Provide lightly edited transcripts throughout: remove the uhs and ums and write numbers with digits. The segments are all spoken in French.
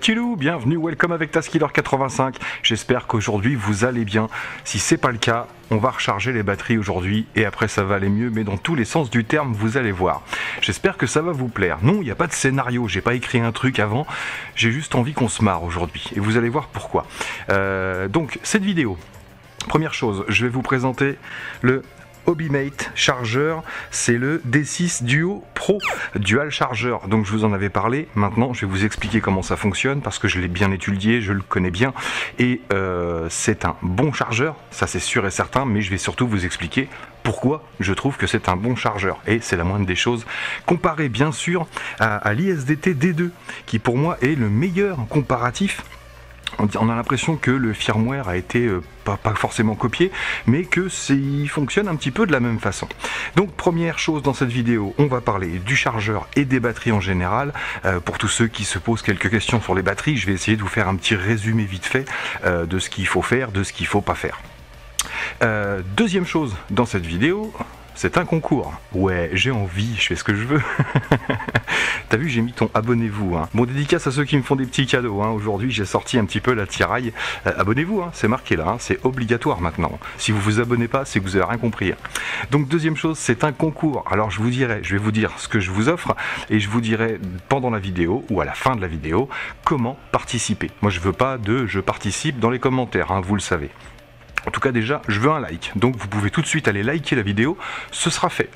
petits loups, bienvenue, welcome avec Taskiller85. J'espère qu'aujourd'hui vous allez bien. Si c'est pas le cas, on va recharger les batteries aujourd'hui et après ça va aller mieux, mais dans tous les sens du terme, vous allez voir. J'espère que ça va vous plaire. Non, il n'y a pas de scénario, j'ai pas écrit un truc avant, j'ai juste envie qu'on se marre aujourd'hui et vous allez voir pourquoi. Donc cette vidéo, première chose, je vais vous présenter le Hobimate chargeur, c'est le D6 Duo Pro Dual Charger. Donc je vous en avais parlé, maintenant je vais vous expliquer comment ça fonctionne parce que je l'ai bien étudié, je le connais bien et c'est un bon chargeur, ça c'est sûr et certain, mais je vais surtout vous expliquer pourquoi je trouve que c'est un bon chargeur et c'est la moindre des choses, comparé bien sûr à l'ISDT D2 qui pour moi est le meilleur comparatif. On a l'impression que le firmware a été pas forcément copié, mais que il fonctionne un petit peu de la même façon. Donc première chose dans cette vidéo, on va parler du chargeur et des batteries en général. Pour tous ceux qui se posent quelques questions sur les batteries, je vais essayer de vous faire un petit résumé vite fait de ce qu'il faut faire, de ce qu'il ne faut pas faire. Deuxième chose dans cette vidéo, c'est un concours. Ouais, j'ai envie, je fais ce que je veux. T'as vu, j'ai mis ton abonnez-vous. Hein. Bon, dédicace à ceux qui me font des petits cadeaux. Hein. Aujourd'hui, j'ai sorti un petit peu la tiraille. Abonnez-vous, hein, c'est marqué là, hein, c'est obligatoire maintenant. Si vous vous abonnez pas, c'est que vous avez rien compris. Donc, deuxième chose, c'est un concours. Alors, je vais vous dire ce que je vous offre et je vous dirai pendant la vidéo ou à la fin de la vidéo comment participer. Moi, je veux pas de je participe dans les commentaires, hein, vous le savez. En tout cas déjà, je veux un like, donc vous pouvez tout de suite aller liker la vidéo, ce sera fait.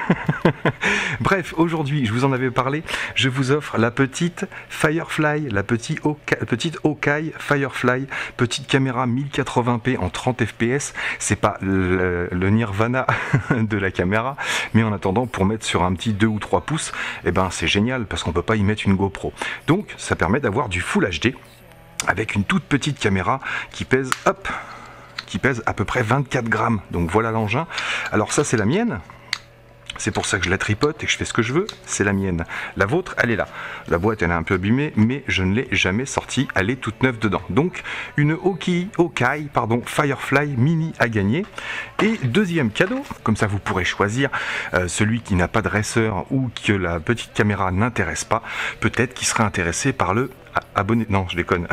Bref, aujourd'hui, je vous en avais parlé, je vous offre la petite Firefly, la petite Hawkeye Firefly, petite caméra 1080p en 30 fps, c'est pas le nirvana de la caméra, mais en attendant, pour mettre sur un petit 2 ou 3 pouces, eh ben c'est génial, parce qu'on peut pas y mettre une GoPro. Donc, ça permet d'avoir du Full HD, avec une toute petite caméra qui pèse, hop, qui pèse à peu près 24 grammes. Donc voilà l'engin. Alors ça c'est la mienne. C'est pour ça que je la tripote et que je fais ce que je veux. C'est la mienne. La vôtre, elle est là. La boîte, elle est un peu abîmée, mais je ne l'ai jamais sortie. Elle est toute neuve dedans. Donc une Hawkeye, Firefly Mini à gagner. Et deuxième cadeau, comme ça vous pourrez choisir celui qui n'a pas de racer ou que la petite caméra n'intéresse pas. Peut-être qu'il sera intéressé par le abonné, non je déconne,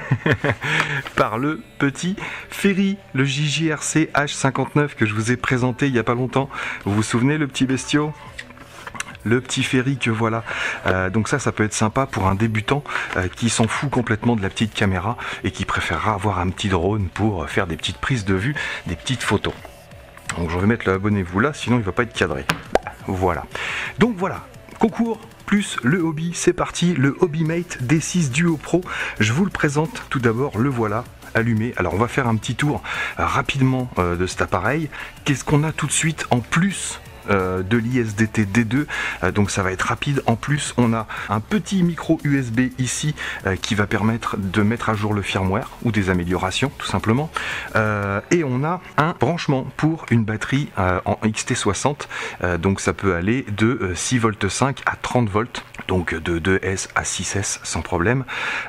par le petit Ferry, le JJRC H59 que je vous ai présenté il n'y a pas longtemps. Vous vous souvenez, le petit bestiau, le petit Ferry que voilà. Donc ça peut être sympa pour un débutant qui s'en fout complètement de la petite caméra et qui préférera avoir un petit drone pour faire des petites prises de vue, des petites photos. Donc je vais mettre le abonnez-vous là, sinon il va pas être cadré. Voilà. Donc voilà, concours plus le hobby, c'est parti, le Hobimate D6 Duo Pro. Je vous le présente tout d'abord, le voilà allumé. Alors on va faire un petit tour rapidement de cet appareil. Qu'est-ce qu'on a tout de suite en plus de l'ISDT D2, donc ça va être rapide. En plus on a un petit micro USB ici qui va permettre de mettre à jour le firmware ou des améliorations tout simplement, et on a un branchement pour une batterie en XT60, donc ça peut aller de 6,5 V à 30 volts, donc de 2S à 6S sans problème,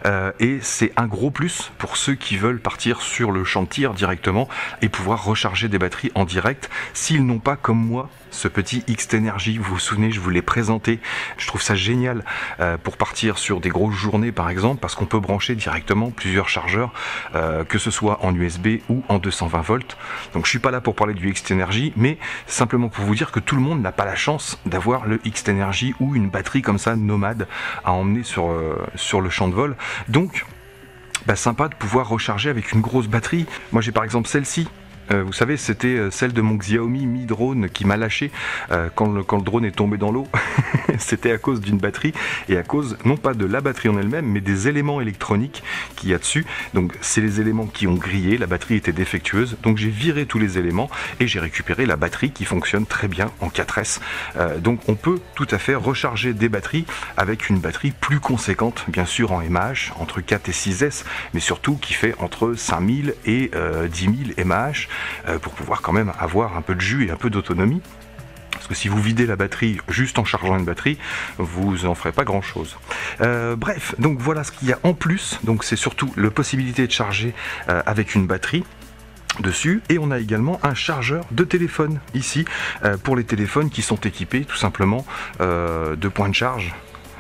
et c'est un gros plus pour ceux qui veulent partir sur le champ de tir directement et pouvoir recharger des batteries en direct s'ils n'ont pas comme moi ce petit Xtenergy. Vous vous souvenez, je vous l'ai présenté, je trouve ça génial pour partir sur des grosses journées par exemple, parce qu'on peut brancher directement plusieurs chargeurs, que ce soit en USB ou en 220 volts. Donc je suis pas là pour parler du Xtenergy, mais simplement pour vous dire que tout le monde n'a pas la chance d'avoir le Xtenergy ou une batterie comme ça nomade à emmener sur le champ de vol. Donc sympa de pouvoir recharger avec une grosse batterie. Moi j'ai par exemple celle-ci. Vous savez, c'était celle de mon Xiaomi Mi Drone qui m'a lâché quand le drone est tombé dans l'eau. C'était à cause d'une batterie et à cause, non pas de la batterie en elle-même, mais des éléments électroniques qu'il y a dessus. Donc c'est les éléments qui ont grillé, la batterie était défectueuse, donc j'ai viré tous les éléments et j'ai récupéré la batterie qui fonctionne très bien en 4S. Donc on peut tout à fait recharger des batteries avec une batterie plus conséquente, bien sûr en mAh, entre 4 et 6S, mais surtout qui fait entre 5000 et 10 000 mAh. Pour pouvoir quand même avoir un peu de jus et un peu d'autonomie. Parce que si vous videz la batterie juste en chargeant une batterie, vous en ferez pas grand chose. Bref, donc voilà ce qu'il y a en plus. Donc c'est surtout la possibilité de charger avec une batterie dessus, et on a également un chargeur de téléphone ici pour les téléphones qui sont équipés tout simplement de points de charge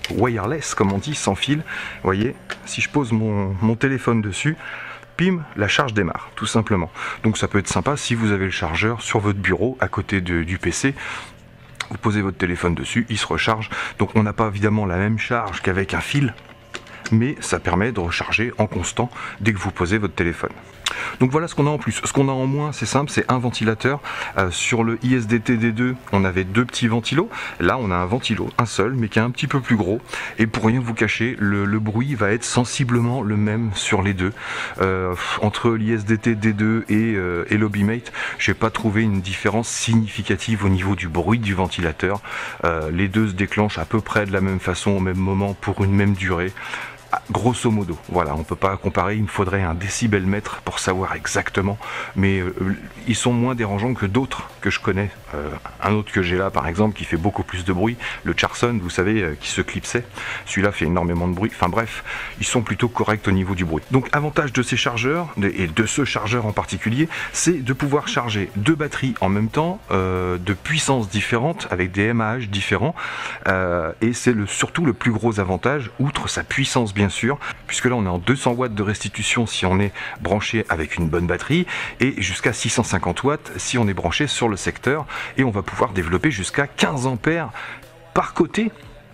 wireless, comme on dit, sans fil. Vous voyez, si je pose mon téléphone dessus, pim, la charge démarre, tout simplement. Donc ça peut être sympa si vous avez le chargeur sur votre bureau, à côté du PC. Vous posez votre téléphone dessus, il se recharge. Donc on n'a pas évidemment la même charge qu'avec un fil, mais ça permet de recharger en constant dès que vous posez votre téléphone. Donc voilà ce qu'on a en plus. Ce qu'on a en moins, c'est simple, c'est un ventilateur. Sur le ISDT D2, on avait 2 petits ventilos. Là, on a un ventilo, un seul, mais qui est un petit peu plus gros. Et pour rien vous cacher, le bruit va être sensiblement le même sur les deux. Entre l'ISDT D2 et l'Hobimate, je n'ai pas trouvé une différence significative au niveau du bruit du ventilateur. Les deux se déclenchent à peu près de la même façon, au même moment, pour une même durée. Grosso modo, voilà, on ne peut pas comparer, il me faudrait un décibelmètre pour savoir exactement, mais ils sont moins dérangeants que d'autres que je connais. Un autre que j'ai là par exemple qui fait beaucoup plus de bruit, le Charson, vous savez, qui se clipsait, celui-là fait énormément de bruit, enfin bref, ils sont plutôt corrects au niveau du bruit. Donc avantage de ces chargeurs, et de ce chargeur en particulier, c'est de pouvoir charger 2 batteries en même temps, de puissances différentes, avec des mAh différents, et c'est surtout le plus gros avantage, outre sa puissance bien sûr, puisque là on est en 200 watts de restitution si on est branché avec une bonne batterie, et jusqu'à 650 watts si on est branché sur le secteur, et on va pouvoir développer jusqu'à 15 ampères par côté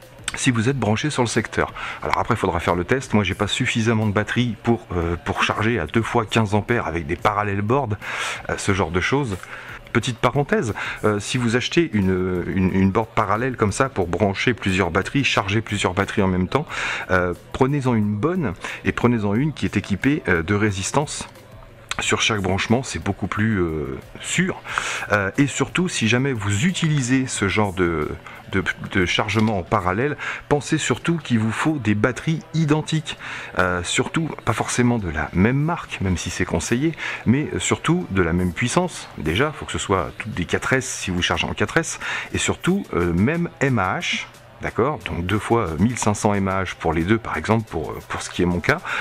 si vous êtes branché sur le secteur. Alors après il faudra faire le test, moi j'ai pas suffisamment de batterie pour charger à 2 fois 15 ampères avec des parallèles boards, ce genre de choses. Petite parenthèse, si vous achetez une board parallèle comme ça pour brancher plusieurs batteries, charger plusieurs batteries en même temps, prenez-en une bonne et prenez-en une qui est équipée de résistance. Sur chaque branchement, c'est beaucoup plus sûr. Et surtout, si jamais vous utilisez ce genre de chargement en parallèle, pensez surtout qu'il vous faut des batteries identiques. Surtout, pas forcément de la même marque, même si c'est conseillé, mais surtout de la même puissance. Déjà, il faut que ce soit toutes des 4S si vous chargez en 4S, et surtout même mAh. D'accord, donc 2 fois 1500 mAh pour les deux par exemple, pour ce qui est mon cas,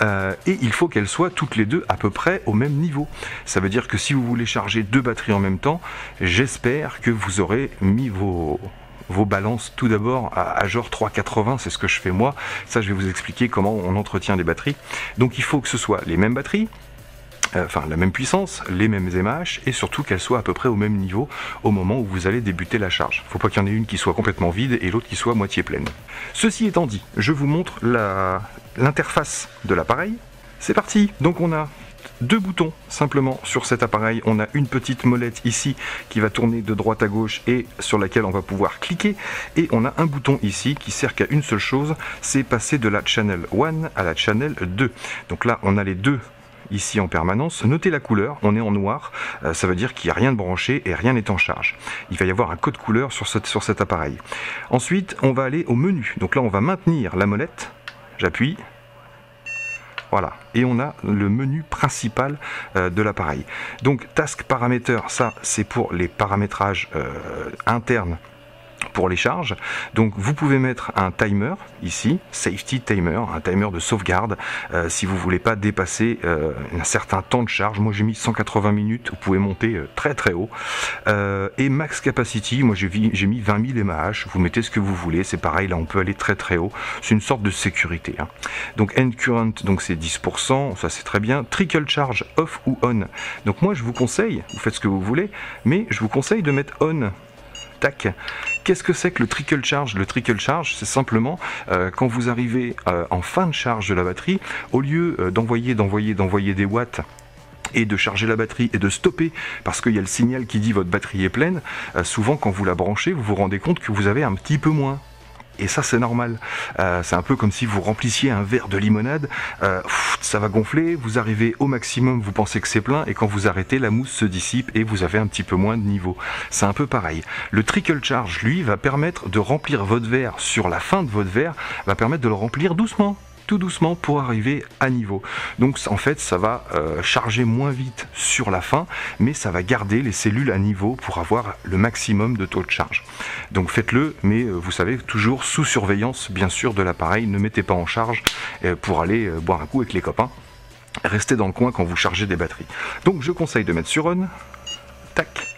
et il faut qu'elles soient toutes les deux à peu près au même niveau. Ça veut dire que si vous voulez charger 2 batteries en même temps, j'espère que vous aurez mis vos balances tout d'abord à genre 3,80, c'est ce que je fais moi. Ça je vais vous expliquer comment on entretient des batteries. Donc il faut que ce soit les mêmes batteries, enfin la même puissance, les mêmes mAh, et surtout qu'elles soient à peu près au même niveau au moment où vous allez débuter la charge. Faut pas qu'il y en ait une qui soit complètement vide et l'autre qui soit moitié pleine. Ceci étant dit, je vous montre l'interface de l'appareil. C'est parti. Donc on a 2 boutons simplement sur cet appareil. On a une petite molette ici qui va tourner de droite à gauche et sur laquelle on va pouvoir cliquer, et on a un bouton ici qui sert qu'à une seule chose, c'est passer de la channel 1 à la channel 2. Donc là on a les deux ici en permanence. Notez la couleur, on est en noir, ça veut dire qu'il n'y a rien de branché et rien n'est en charge. Il va y avoir un code couleur sur cet appareil. Ensuite, on va aller au menu. Donc là, on va maintenir la molette, j'appuie, voilà, et on a le menu principal de l'appareil. Donc, Task Parameter, ça, c'est pour les paramétrages internes pour les charges. Donc vous pouvez mettre un timer ici, safety timer, un timer de sauvegarde, si vous voulez pas dépasser un certain temps de charge. Moi j'ai mis 180 minutes, vous pouvez monter très très haut, et max capacity, moi j'ai mis 20 000 mAh, vous mettez ce que vous voulez, c'est pareil, là on peut aller très très haut, c'est une sorte de sécurité, hein. Donc end current, donc c'est 10%, ça c'est très bien. Trickle charge off ou on, donc moi je vous conseille, vous faites ce que vous voulez, mais je vous conseille de mettre on. Qu'est-ce que c'est que le trickle charge? Le trickle charge, c'est simplement quand vous arrivez en fin de charge de la batterie, au lieu d'envoyer des watts et de charger la batterie et de stopper parce qu'il y a le signal qui dit votre batterie est pleine, souvent quand vous la branchez, vous vous rendez compte que vous avez un petit peu moins. Et ça c'est normal, c'est un peu comme si vous remplissiez un verre de limonade, ça va gonfler, vous arrivez au maximum, vous pensez que c'est plein, et quand vous arrêtez, la mousse se dissipe et vous avez un petit peu moins de niveau. C'est un peu pareil. Le trickle charge, lui, va permettre de remplir votre verre sur la fin de votre verre, va permettre de le remplir doucement, tout doucement pour arriver à niveau. Donc en fait ça va charger moins vite sur la fin, mais ça va garder les cellules à niveau pour avoir le maximum de taux de charge. Donc faites-le, mais vous savez, toujours sous surveillance bien sûr de l'appareil. Ne mettez pas en charge pour aller boire un coup avec les copains. Restez dans le coin quand vous chargez des batteries. Donc je conseille de mettre sur on, tac,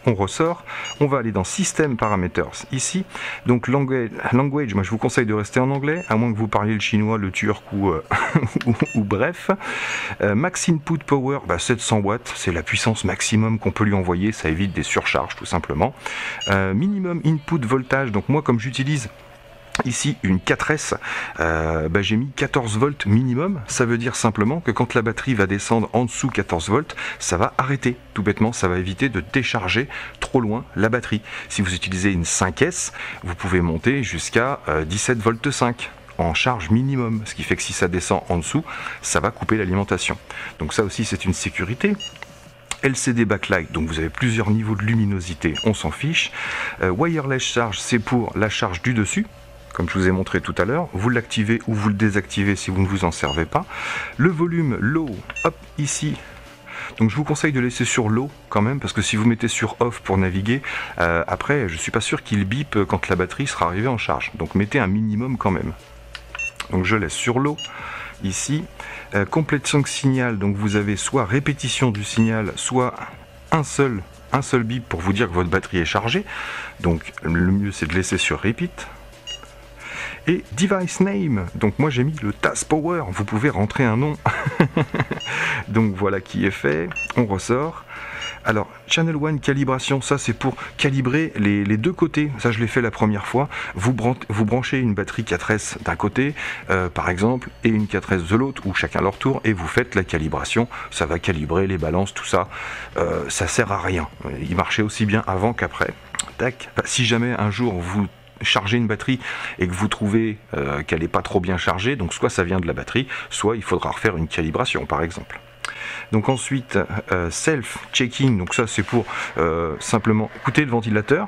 on ressort, on va aller dans System Parameters ici, donc language, moi je vous conseille de rester en anglais, à moins que vous parliez le chinois, le turc ou bref. Max Input Power, 700 watts, c'est la puissance maximum qu'on peut lui envoyer, ça évite des surcharges tout simplement. Minimum Input Voltage, donc moi comme j'utilise ici une 4S, j'ai mis 14 volts minimum. Ça veut dire simplement que quand la batterie va descendre en dessous 14 volts, ça va arrêter. Tout bêtement, ça va éviter de décharger trop loin la batterie. Si vous utilisez une 5S, vous pouvez monter jusqu'à 17 volts 5 en charge minimum, ce qui fait que si ça descend en dessous, ça va couper l'alimentation. Donc ça aussi c'est une sécurité. LCD backlight, donc vous avez plusieurs niveaux de luminosité, on s'en fiche. Wireless charge, c'est pour la charge du dessus, comme je vous ai montré tout à l'heure, vous l'activez ou vous le désactivez si vous ne vous en servez pas. Le volume low, hop, ici. Donc je vous conseille de laisser sur low quand même, parce que si vous mettez sur off pour naviguer, après je suis pas sûr qu'il bip quand la batterie sera arrivée en charge. Donc mettez un minimum quand même. Donc je laisse sur low ici. Complétion de signal, donc vous avez soit répétition du signal, soit un seul bip pour vous dire que votre batterie est chargée. Donc le mieux c'est de laisser sur repeat. Et device name, donc moi j'ai mis le TAS Power, vous pouvez rentrer un nom. Donc voilà qui est fait, on ressort. Alors, Channel 1 calibration, ça c'est pour calibrer les deux côtés, ça je l'ai fait la première fois. Vous branchez une batterie 4S d'un côté, par exemple, et une 4S de l'autre, ou chacun leur tour, et vous faites la calibration. Ça va calibrer les balances, tout ça. Ça sert à rien. Il marchait aussi bien avant qu'après. Tac. Si jamais un jour vous charger une batterie et que vous trouvez qu'elle n'est pas trop bien chargée, donc soit ça vient de la batterie, soit il faudra refaire une calibration par exemple. Donc ensuite self-checking, donc ça c'est pour simplement écouter le ventilateur.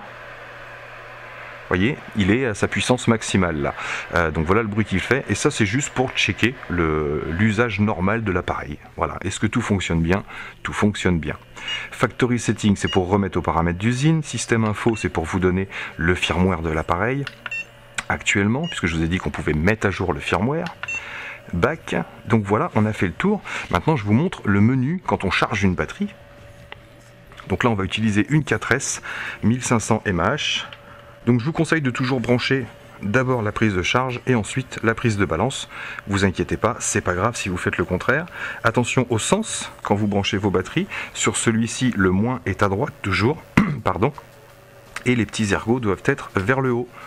Vous voyez, il est à sa puissance maximale là. Donc voilà le bruit qu'il fait, et ça c'est juste pour checker l'usage normal de l'appareil. Voilà, est-ce que tout fonctionne bien? Tout fonctionne bien. Factory setting, c'est pour remettre aux paramètres d'usine. Système info, c'est pour vous donner le firmware de l'appareil actuellement, puisque je vous ai dit qu'on pouvait mettre à jour le firmware. Back, donc voilà, on a fait le tour. Maintenant je vous montre le menu quand on charge une batterie. Donc là on va utiliser une 4S 1500 mAh. Donc je vous conseille de toujours brancher d'abord la prise de charge et ensuite la prise de balance. Vous inquiétez pas, c'est pas grave si vous faites le contraire. Attention au sens quand vous branchez vos batteries. Sur celui-ci, le moins est à droite toujours, pardon. Et les petits ergots doivent être vers le haut.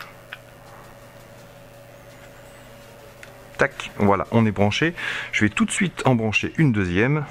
Tac, voilà, on est branché. Je vais tout de suite en brancher une deuxième.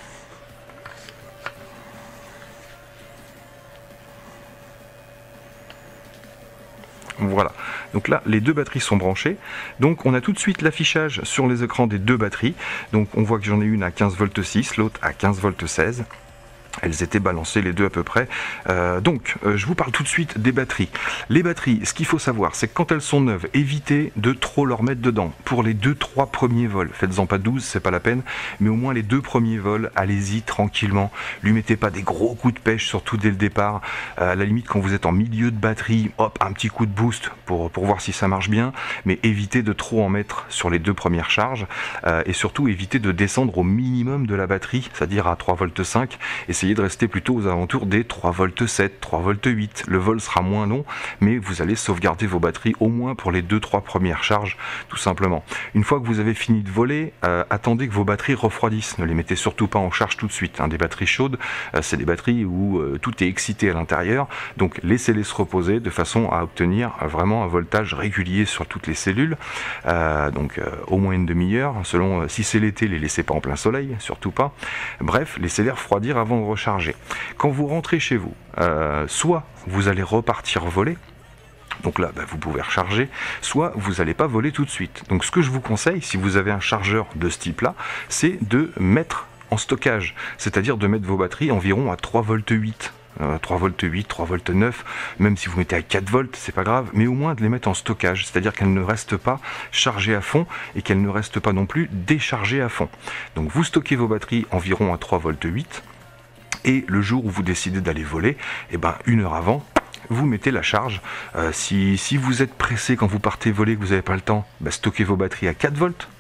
Voilà, donc là les deux batteries sont branchées, donc on a tout de suite l'affichage sur les écrans des deux batteries. Donc on voit que j'en ai une à 15 volts 6, l'autre à 15 volts 16. Elles étaient balancées les deux à peu près. Je vous parle tout de suite des batteries. Les batteries, ce qu'il faut savoir, c'est que quand elles sont neuves, évitez de trop leur mettre dedans. Pour les 2-3 premiers vols, faites-en pas 12, c'est pas la peine, mais au moins les 2 premiers vols, allez-y tranquillement. Lui mettez pas des gros coups de pêche, surtout dès le départ. À la limite, quand vous êtes en milieu de batterie, hop, un petit coup de boost pour voir si ça marche bien, mais évitez de trop en mettre sur les 2 premières charges. Et surtout, évitez de descendre au minimum de la batterie, c'est-à-dire à 3 volts 5. Essayez de rester plutôt aux alentours des 3 volts 7, 3 volts 8. Le vol sera moins long, mais vous allez sauvegarder vos batteries au moins pour les 2-3 premières charges, tout simplement. Une fois que vous avez fini de voler, attendez que vos batteries refroidissent. Ne les mettez surtout pas en charge tout de suite. Des batteries chaudes, c'est des batteries où tout est excité à l'intérieur, donc laissez-les se reposer de façon à obtenir vraiment un voltage régulier sur toutes les cellules. Au moins une demi-heure, selon si c'est l'été, les laissez pas en plein soleil, surtout pas. Bref, laissez-les refroidir avant de recharger. Quand vous rentrez chez vous, soit vous allez repartir voler, donc là vous pouvez recharger, soit vous n'allez pas voler tout de suite. Donc ce que je vous conseille, si vous avez un chargeur de ce type là, c'est de mettre en stockage, c'est-à-dire de mettre vos batteries environ à 3 volts 8. 3 volts 8, 3 volts 9, même si vous mettez à 4 volts, c'est pas grave, mais au moins de les mettre en stockage, c'est-à-dire qu'elles ne restent pas chargées à fond et qu'elles ne restent pas non plus déchargées à fond. Donc vous stockez vos batteries environ à 3 volts 8, et le jour où vous décidez d'aller voler, une heure avant, vous mettez la charge. Si vous êtes pressé quand vous partez voler, que vous n'avez pas le temps, stockez vos batteries à 4 volts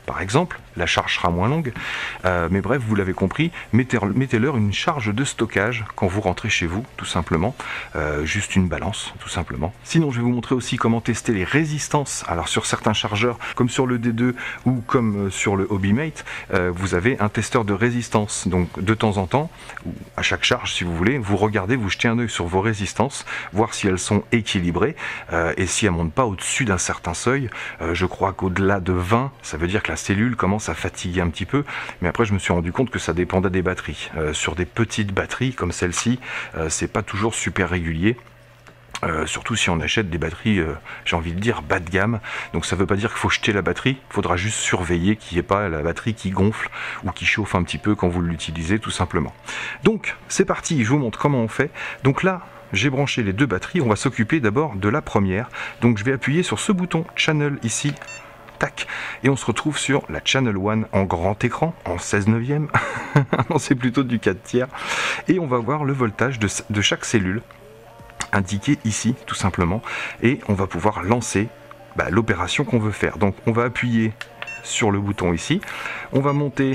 par exemple, la charge sera moins longue, mais bref, vous l'avez compris, mettez-leur une charge de stockage quand vous rentrez chez vous, tout simplement, juste une balance, tout simplement. Sinon, je vais vous montrer aussi comment tester les résistances. Alors sur certains chargeurs, comme sur le D2 ou comme sur le Hobimate, vous avez un testeur de résistance, donc de temps en temps, ou à chaque charge si vous voulez, vous regardez, vous jetez un œil sur vos résistances, voir si elles sont équilibrées, et si elles ne montent pas au-dessus d'un certain seuil. Je crois qu'au-delà de 20, ça veut dire que la cellule commence à fatiguer un petit peu, mais après je me suis rendu compte que ça dépendait des batteries. Sur des petites batteries comme celle-ci, c'est pas toujours super régulier. Surtout si on achète des batteries, j'ai envie de dire, bas de gamme. Donc ça ne veut pas dire qu'il faut jeter la batterie, il faudra juste surveiller qu'il n'y ait pas la batterie qui gonfle ou qui chauffe un petit peu quand vous l'utilisez, tout simplement. Donc c'est parti, je vous montre comment on fait. Donc là, j'ai branché les deux batteries, on va s'occuper d'abord de la première. Donc je vais appuyer sur ce bouton Channel ici. Tac, et on se retrouve sur la Channel 1 en grand écran, en 16/9. Non, c'est plutôt du 4/3. Et on va voir le voltage de chaque cellule indiqué ici, tout simplement. Et on va pouvoir lancer l'opération qu'on veut faire. Donc on va appuyer sur le bouton ici. On va monter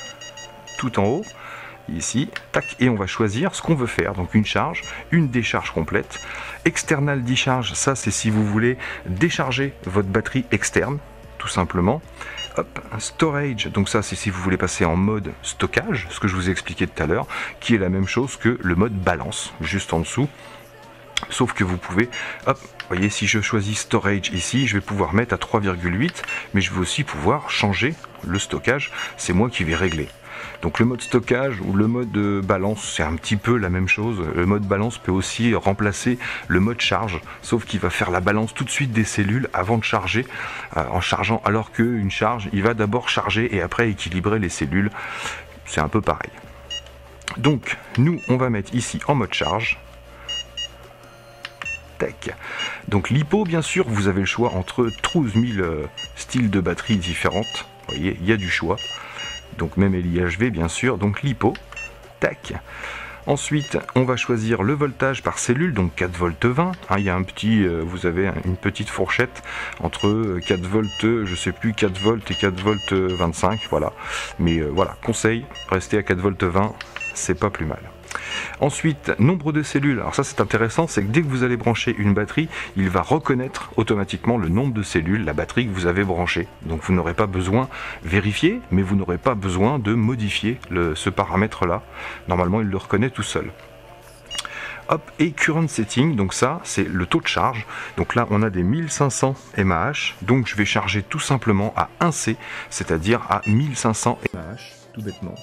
tout en haut, ici, tac, et on va choisir ce qu'on veut faire. Donc une charge, une décharge complète. External discharge, ça c'est si vous voulez décharger votre batterie externe, tout simplement. Hop, storage, donc ça c'est si vous voulez passer en mode stockage, ce que je vous ai expliqué tout à l'heure, qui est la même chose que le mode balance, juste en dessous. Sauf que vous pouvez, hop, voyez, si je choisis storage ici, je vais pouvoir mettre à 3,8, mais je vais aussi pouvoir changer le stockage, c'est moi qui vais régler. Donc le mode stockage ou le mode balance, c'est un petit peu la même chose. Le mode balance peut aussi remplacer le mode charge, sauf qu'il va faire la balance tout de suite des cellules avant de charger, en chargeant, alors qu'une charge, il va d'abord charger et après équilibrer les cellules. C'est un peu pareil. Donc nous, on va mettre ici en mode charge. Tac. Donc l'hypo, bien sûr, vous avez le choix entre 12 000 styles de batteries différentes. Vous voyez, il y a du choix. Donc même l'IHV, bien sûr. Donc l'hypo. Tac. Ensuite, on va choisir le voltage par cellule, donc 4 volts 20. Il y a un petit, vous avez une petite fourchette entre 4 volts, je sais plus, 4 volts et 4 volts 25. Voilà. Mais voilà, conseil, restez à 4 volts 20, c'est pas plus mal. Ensuite, nombre de cellules. Alors ça c'est intéressant, c'est que dès que vous allez brancher une batterie, il va reconnaître automatiquement le nombre de cellules, la batterie que vous avez branchée. Donc vous n'aurez pas besoin de vérifier, mais vous n'aurez pas besoin de modifier ce paramètre-là. Normalement, il le reconnaît tout seul. Hop, et current setting, donc ça c'est le taux de charge. Donc là on a des 1500 mAh, donc je vais charger tout simplement à 1C, c'est-à-dire à 1500 mAh, tout bêtement.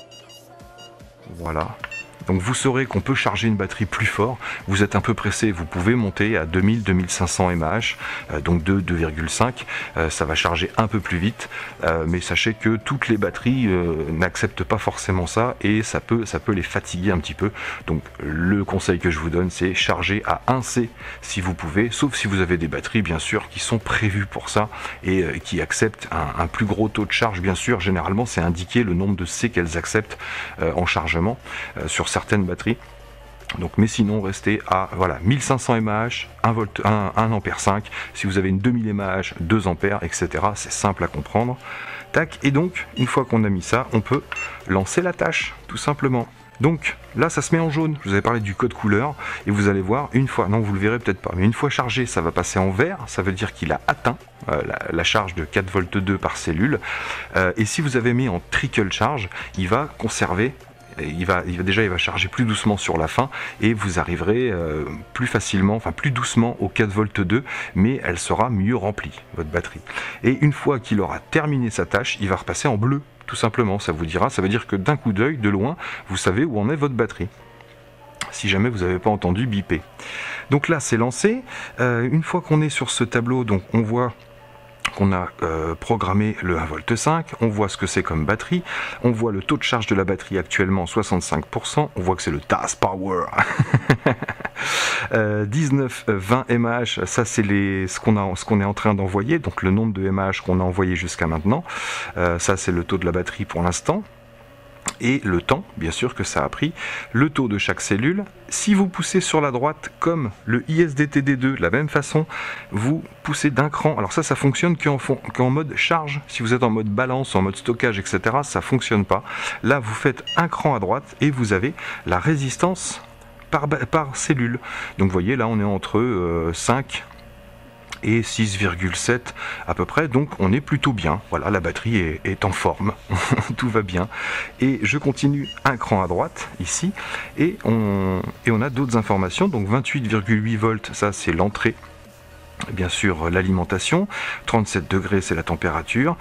Voilà. Donc vous saurez qu'on peut charger une batterie plus fort. Vous êtes un peu pressé, vous pouvez monter à 2000-2500 mAh, donc 2,5. Ça va charger un peu plus vite, mais sachez que toutes les batteries n'acceptent pas forcément ça et ça peut les fatiguer un petit peu. Donc le conseil que je vous donne, c'est charger à 1C si vous pouvez, sauf si vous avez des batteries bien sûr qui sont prévues pour ça et qui acceptent un plus gros taux de charge. Bien sûr, généralement c'est indiqué le nombre de C qu'elles acceptent en chargement sur certaines batteries. Donc, mais sinon restez à voilà 1500 mAh, 1 ampère 5. Si vous avez une 2000 mAh, 2 ampères, etc. C'est simple à comprendre. Tac, et donc une fois qu'on a mis ça, on peut lancer la tâche tout simplement. Donc là ça se met en jaune, je vous avais parlé du code couleur et vous allez voir une fois, non vous le verrez peut-être pas, mais une fois chargé ça va passer en vert, ça veut dire qu'il a atteint la charge de 4 volts 2 par cellule, et si vous avez mis en trickle charge, il va conserver, il va charger plus doucement sur la fin et vous arriverez plus facilement, enfin plus doucement au 4 volts 2, mais elle sera mieux remplie, votre batterie. Et une fois qu'il aura terminé sa tâche, il va repasser en bleu. Tout simplement, ça vous dira, ça veut dire que d'un coup d'œil, de loin, vous savez où en est votre batterie. Si jamais vous n'avez pas entendu biper. Donc là, c'est lancé. Une fois qu'on est sur ce tableau, donc on voit qu'on a programmé le 1,5 V, on voit ce que c'est comme batterie, on voit le taux de charge de la batterie actuellement 65%, on voit que c'est le TAS Power. 19-20 mAh, ça c'est ce qu'on est en train d'envoyer, donc le nombre de mAh qu'on a envoyé jusqu'à maintenant. Ça c'est le taux de la batterie pour l'instant. et le temps, bien sûr, que ça a pris, le taux de chaque cellule. Si vous poussez sur la droite, comme le ISDTD2, de la même façon, vous poussez d'un cran. Alors ça fonctionne qu'en mode charge. Si vous êtes en mode balance, en mode stockage, etc., ça fonctionne pas. Là, vous faites un cran à droite et vous avez la résistance par cellule. Donc vous voyez, là, on est entre 5 et 6,7 à peu près, donc on est plutôt bien. Voilà, la batterie est en forme, tout va bien. Et je continue un cran à droite ici, et on a d'autres informations. Donc 28,8 volts, ça c'est l'entrée. Bien sûr, l'alimentation, 37 degrés c'est la température,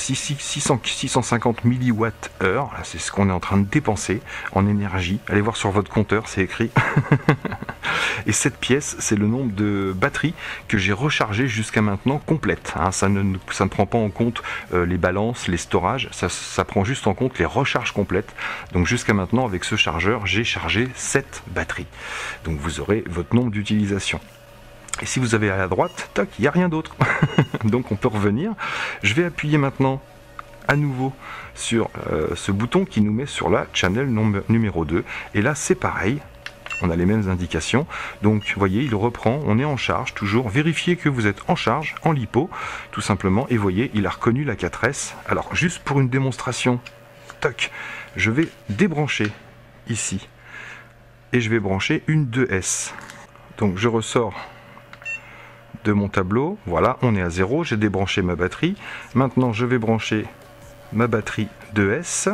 650 mWh, c'est ce qu'on est en train de dépenser en énergie. Allez voir sur votre compteur, c'est écrit. Et cette pièce, c'est le nombre de batteries que j'ai rechargées jusqu'à maintenant complètes. Ça ne prend pas en compte les balances, les storages, ça prend juste en compte les recharges complètes. Donc jusqu'à maintenant, avec ce chargeur, j'ai chargé 7 batteries. Donc vous aurez votre nombre d'utilisation. Et si vous avez à la droite, toc, il n'y a rien d'autre. Donc on peut revenir. Je vais appuyer maintenant à nouveau sur ce bouton qui nous met sur la channel numéro 2. Et là c'est pareil, on a les mêmes indications. Donc vous voyez, il reprend, on est en charge toujours. Vérifiez que vous êtes en charge, en lipo, tout simplement. Et vous voyez, il a reconnu la 4S. Alors juste pour une démonstration, toc, je vais débrancher ici. Et je vais brancher une 2S. Donc je ressors de mon tableau, voilà, on est à 0, j'ai débranché ma batterie. Maintenant je vais brancher ma batterie 2S.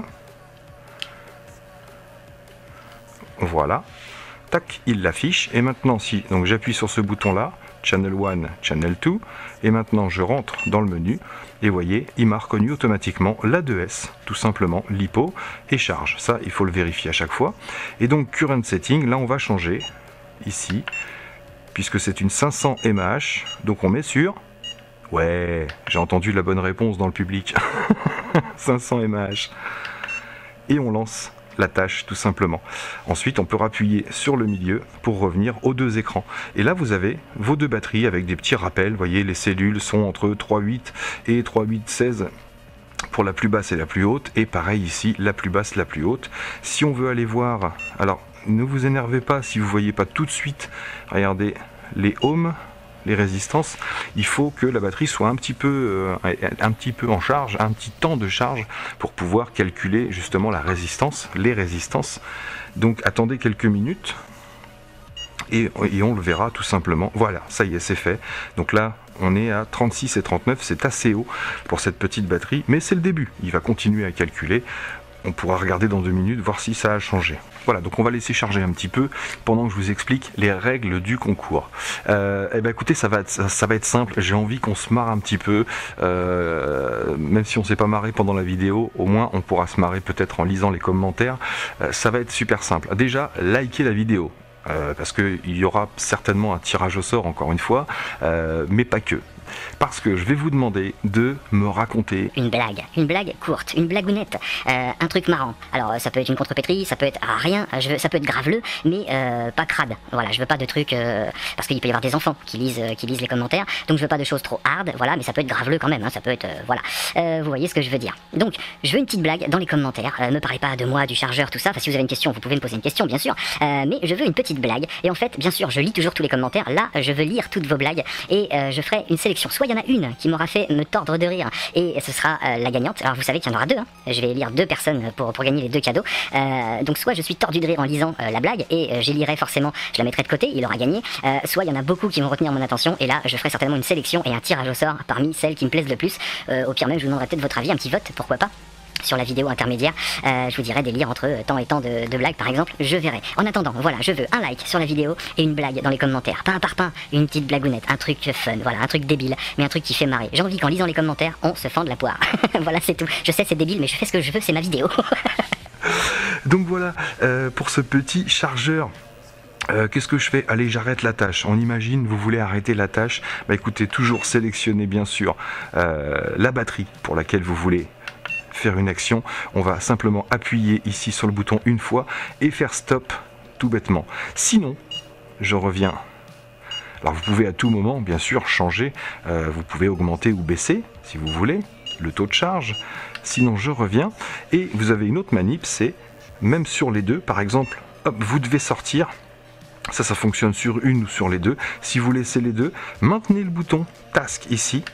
Voilà, tac, il l'affiche. Et maintenant si donc j'appuie sur ce bouton là, Channel 1, Channel 2, et maintenant je rentre dans le menu, et vous voyez, il m'a reconnu automatiquement la 2S, tout simplement, lipo et charge. Ça, il faut le vérifier à chaque fois. Et donc current setting, là on va changer, ici, puisque c'est une 500 mAh, donc on met sur... Ouais, j'ai entendu la bonne réponse dans le public. 500 mAh. Et on lance la tâche, tout simplement. Ensuite, on peut appuyer sur le milieu pour revenir aux deux écrans. Et là, vous avez vos deux batteries avec des petits rappels. Vous voyez, les cellules sont entre 3.8 et 3.8/16 pour la plus basse et la plus haute. Et pareil ici, la plus basse, la plus haute. Si on veut aller voir... Alors, ne vous énervez pas si vous ne voyez pas tout de suite, regardez les ohms, les résistances, il faut que la batterie soit un petit peu en charge, un petit temps de charge pour pouvoir calculer justement la résistance, les résistances. Donc attendez quelques minutes et on le verra tout simplement. Voilà, ça y est, c'est fait. Donc là, on est à 36 et 39, c'est assez haut pour cette petite batterie, mais c'est le début. Il va continuer à calculer. On pourra regarder dans 2 minutes, voir si ça a changé. Voilà, donc on va laisser charger un petit peu pendant que je vous explique les règles du concours. Eh ben écoutez, ça va être simple. J'ai envie qu'on se marre un petit peu, même si on s'est pas marré pendant la vidéo, au moins on pourra se marrer peut-être en lisant les commentaires. Ça va être super simple. Déjà, likez la vidéo. Parce qu'il y aura certainement un tirage au sort encore une fois, mais pas que. Parce que je vais vous demander de me raconter une blague courte, une blagounette, un truc marrant. Alors ça peut être une contrepétrie, ça peut être rien, ça peut être graveleux, mais pas crade. Voilà, je veux pas de trucs parce qu'il peut y avoir des enfants qui lisent les commentaires, donc je veux pas de choses trop hard. Voilà, mais ça peut être graveleux quand même. Ça peut être voilà. Vous voyez ce que je veux dire. Donc je veux une petite blague dans les commentaires. Ne parlez pas de moi, du chargeur, tout ça. Enfin, si vous avez une question, vous pouvez me poser une question, bien sûr. Mais je veux une petite blague. Et en fait, bien sûr, je lis toujours tous les commentaires. Là, je veux lire toutes vos blagues et je ferai une sélection. Soit il y en a une qui m'aura fait me tordre de rire et ce sera la gagnante. Alors vous savez qu'il y en aura deux, hein. Je vais lire 2 personnes pour gagner les 2 cadeaux. Donc soit je suis tordu de rire en lisant la blague et j'élirai forcément, je la mettrai de côté, il aura gagné. Soit il y en a beaucoup qui vont retenir mon attention et là je ferai certainement une sélection et un tirage au sort parmi celles qui me plaisent le plus. Au pire même je vous demanderai peut-être votre avis, un petit vote, pourquoi pas. Sur la vidéo intermédiaire, je vous dirai des lire entre tant et tant de blagues par exemple, je verrai. En attendant, voilà, je veux un like sur la vidéo et une blague dans les commentaires. Pas un parpaing, une petite blagounette, un truc fun, voilà, un truc débile, mais un truc qui fait marrer. J'ai envie qu'en lisant les commentaires, on se fende la poire. Voilà, c'est tout. Je sais, c'est débile, mais je fais ce que je veux, c'est ma vidéo. Donc voilà, pour ce petit chargeur. Qu'est-ce que je fais? Allez, j'arrête la tâche. On imagine, vous voulez arrêter la tâche. Bah écoutez, toujours sélectionnez bien sûr la batterie pour laquelle vous voulez faire une action. On va simplement appuyer ici sur le bouton une fois et faire stop tout bêtement. Sinon, je reviens. Alors vous pouvez à tout moment bien sûr changer, vous pouvez augmenter ou baisser si vous voulez. le taux de charge, sinon je reviens. Et vous avez une autre manip, c'est même sur les deux, par exemple, hop, vous devez sortir. Ça fonctionne sur une ou sur les deux. Si vous laissez les deux, maintenez le bouton task ici.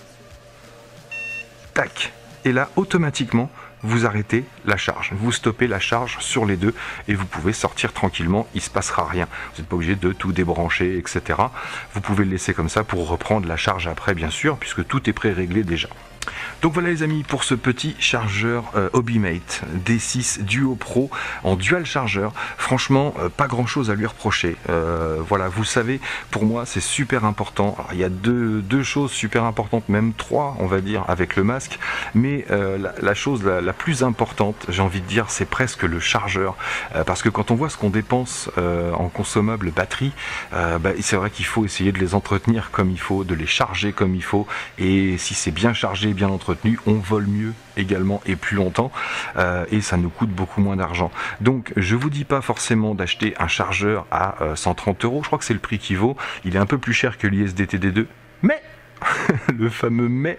Tac. Et là, automatiquement, vous arrêtez la charge. Vous stoppez la charge sur les deux et vous pouvez sortir tranquillement. Il ne se passera rien. Vous n'êtes pas obligé de tout débrancher, etc. Vous pouvez le laisser comme ça pour reprendre la charge après, bien sûr, puisque tout est pré-réglé déjà. Donc voilà les amis pour ce petit chargeur Hobimate D6 Duo Pro en dual chargeur. Franchement pas grand chose à lui reprocher. Voilà, vous savez, pour moi c'est super important. Alors, il y a deux choses super importantes, même trois on va dire avec le masque, mais la chose la plus importante, j'ai envie de dire, c'est presque le chargeur, parce que quand on voit ce qu'on dépense en consommables batterie, c'est vrai qu'il faut essayer de les entretenir comme il faut, de les charger comme il faut, et si c'est bien chargé, bien entretenu, on vole mieux également et plus longtemps, et ça nous coûte beaucoup moins d'argent. Donc je vous dis pas forcément d'acheter un chargeur à 130 €, je crois que c'est le prix qui vaut. Il est un peu plus cher que l'ISDTD2, mais le fameux mais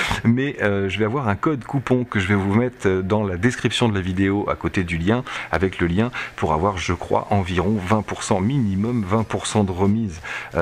je vais avoir un code coupon que je vais vous mettre dans la description de la vidéo à côté du lien, avec le lien, pour avoir, je crois, environ 20%, minimum 20% de remise.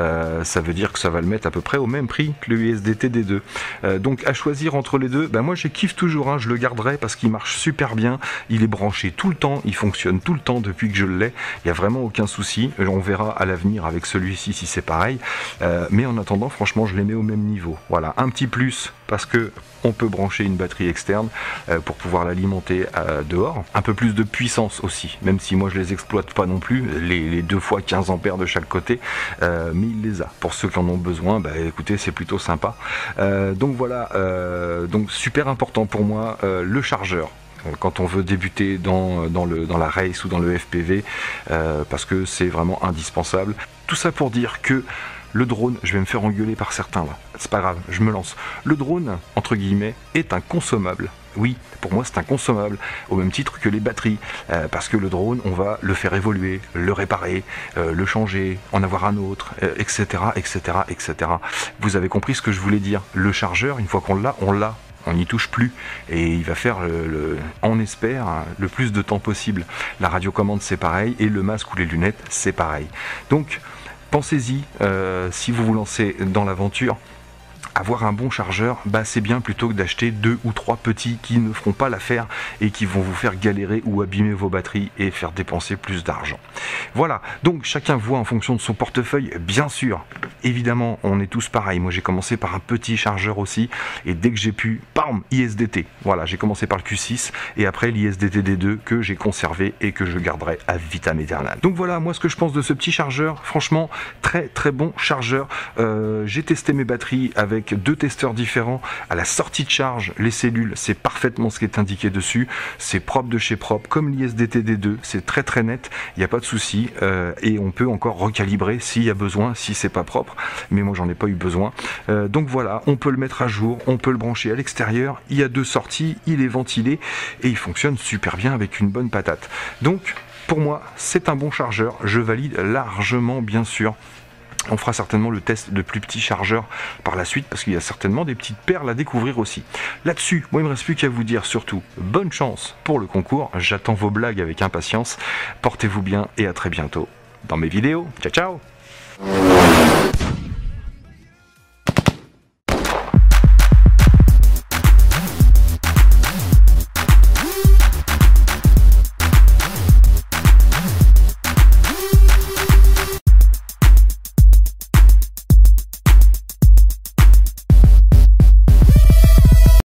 Ça veut dire que ça va le mettre à peu près au même prix que le USDT-D2. Donc à choisir entre les deux, moi je kiffe toujours, hein, je le garderai parce qu'il marche super bien, il est branché tout le temps, il fonctionne tout le temps depuis que je l'ai, il n'y a vraiment aucun souci. On verra à l'avenir avec celui-ci si c'est pareil, mais en attendant, franchement, je les mets au même niveau. Voilà, un petit plus parce que on peut brancher une batterie externe pour pouvoir l'alimenter dehors. Un peu plus de puissance aussi, même si moi je les exploite pas non plus, les 2 fois 15 ampères de chaque côté, mais il les a. Pour ceux qui en ont besoin, écoutez, c'est plutôt sympa. Donc voilà, donc super important pour moi, le chargeur. Quand on veut débuter dans la race ou dans le FPV, parce que c'est vraiment indispensable. Tout ça pour dire que le drone, je vais me faire engueuler par certains là, c'est pas grave, je me lance. Le drone, entre guillemets, est un consommable. Oui, pour moi c'est un consommable, au même titre que les batteries, parce que le drone, on va le faire évoluer, le réparer, le changer, en avoir un autre, etc., etc., etc. Vous avez compris ce que je voulais dire. Le chargeur, une fois qu'on l'a, on n'y touche plus et il va faire on espère le plus de temps possible. La radiocommande c'est pareil et le masque ou les lunettes c'est pareil. Donc pensez-y, si vous vous lancez dans l'aventure, avoir un bon chargeur, c'est bien plutôt que d'acheter 2 ou 3 petits qui ne feront pas l'affaire et qui vont vous faire galérer ou abîmer vos batteries et faire dépenser plus d'argent. Voilà, donc chacun voit en fonction de son portefeuille, bien sûr. Évidemment, on est tous pareils. Moi, j'ai commencé par un petit chargeur aussi, et dès que j'ai pu, bam, ISDT. Voilà, j'ai commencé par le Q6 et après l'ISDT-D2 que j'ai conservé et que je garderai à vitam aeternam. Donc voilà, moi ce que je pense de ce petit chargeur, franchement, très très bon chargeur. J'ai testé mes batteries avec 2 testeurs différents. À la sortie de charge, les cellules, c'est parfaitement ce qui est indiqué dessus. C'est propre de chez propre, comme l'ISDT-D2. C'est très très net, il n'y a pas de souci. Et on peut encore recalibrer s'il y a besoin, si c'est pas propre. Mais moi, j'en ai pas eu besoin. Donc voilà, on peut le mettre à jour, on peut le brancher à l'extérieur. Il y a 2 sorties, il est ventilé et il fonctionne super bien avec une bonne patate. Donc, pour moi, c'est un bon chargeur. Je valide largement, bien sûr. On fera certainement le test de plus petits chargeurs par la suite parce qu'il y a certainement des petites perles à découvrir aussi. Là-dessus, moi il me reste plus qu'à vous dire surtout bonne chance pour le concours. J'attends vos blagues avec impatience. Portez-vous bien et à très bientôt dans mes vidéos. Ciao ciao.